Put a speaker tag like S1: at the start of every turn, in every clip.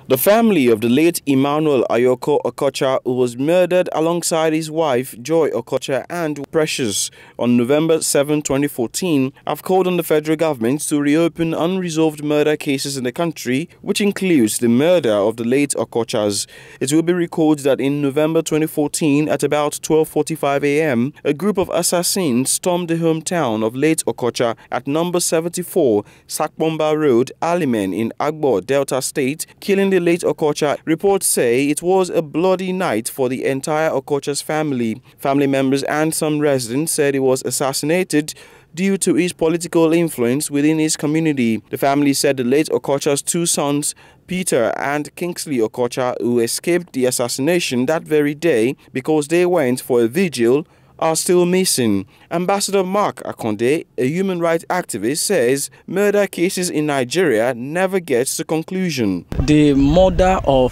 S1: The family of the late Emmanuel Ayoko Okocha, who was murdered alongside his wife Joy Okocha and Precious on November 7, 2014, have called on the federal government to reopen unresolved murder cases in the country, which includes the murder of the late Okochas. It will be recalled that in November 2014, at about 12:45 a.m., a group of assassins stormed the hometown of late Okocha at number 74 Sakbomba Road, Alimen in Agbo, Delta State, killing the late Okocha. Reports say it was a bloody night for the entire Okocha's family. Family members and some residents said he was assassinated due to his political influence within his community. The family said the late Okocha's two sons, Peter and Kingsley Okocha, who escaped the assassination that very day because they went for a vigil, are still missing. Ambassador Mark Akonde, a human rights activist, says murder cases in Nigeria never gets to conclusion.
S2: The murder of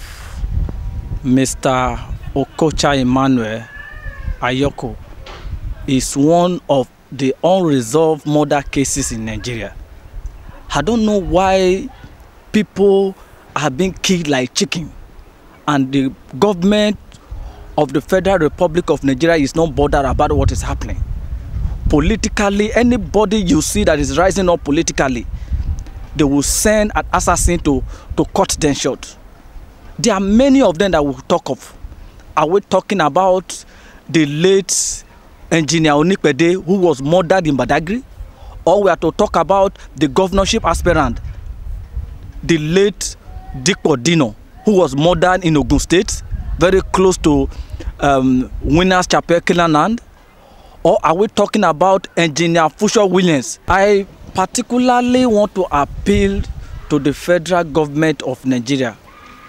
S2: Mr. Okocha Emmanuel Ayoko is one of the unresolved murder cases in Nigeria. I don't know why people are being killed like chicken, and the government of the Federal Republic of Nigeria is not bothered about what is happening. Politically, anybody you see that is rising up politically, they will send an assassin to cut them short. There are many of them that we'll talk of. Are we talking about the late engineer Onikpede, who was murdered in Badagry? Or we are to talk about the governorship aspirant, the late Dikpo Dino, who was murdered in Ogun State, very close to Winners Chapel, Kilaland? Or are we talking about engineer Fusho Williams? I particularly want to appeal to the federal government of Nigeria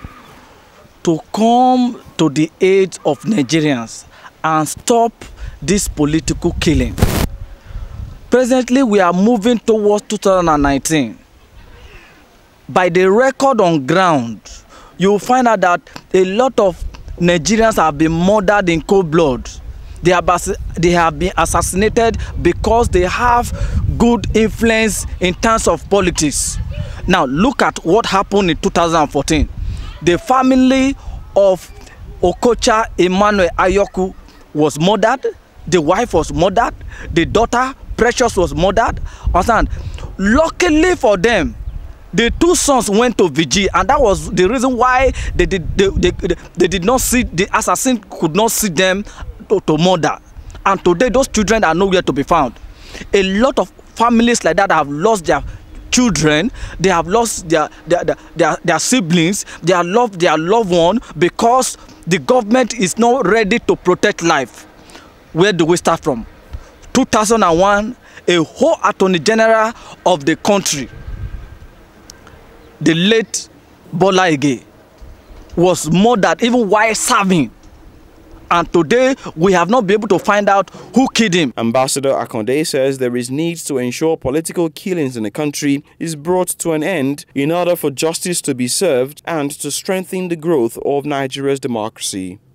S2: to come to the aid of Nigerians and stop this political killing. Presently, we are moving towards 2019. By the record on ground, you will find out that a lot of Nigerians have been murdered in cold blood. They have been assassinated because they have good influence in terms of politics. Now, look at what happened in 2014. The family of Okocha Emmanuel Ayoko was murdered. The wife was murdered. The daughter, Precious, was murdered. Luckily for them, the two sons went to vigil, and that was the reason why they did not see, the assassin could not see them to murder. And today those children are nowhere to be found. A lot of families like that have lost their children, they have lost their siblings, they have lost their loved one because the government is not ready to protect life. Where do we start from? 2001, a whole attorney general of the country, the late Bola Ige, was murdered even while serving. And today, we have not been able to find out who killed him.
S1: Ambassador Akonde says there is need to ensure political killings in the country is brought to an end in order for justice to be served and to strengthen the growth of Nigeria's democracy.